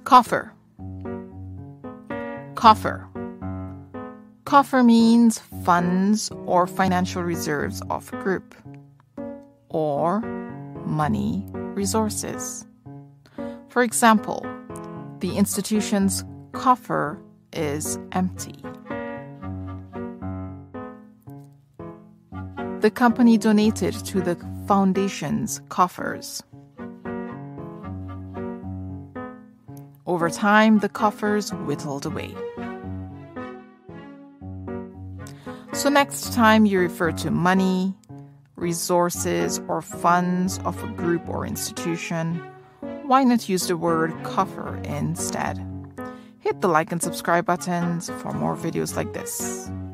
Coffer. Coffer. Coffer means funds or financial reserves of a group, or money resources. For example, the institution's coffer is empty. The company donated to the foundation's coffers. Over time, the coffers whittled away. So next time you refer to money, resources, or funds of a group or institution, why not use the word coffer instead? Hit the like and subscribe buttons for more videos like this.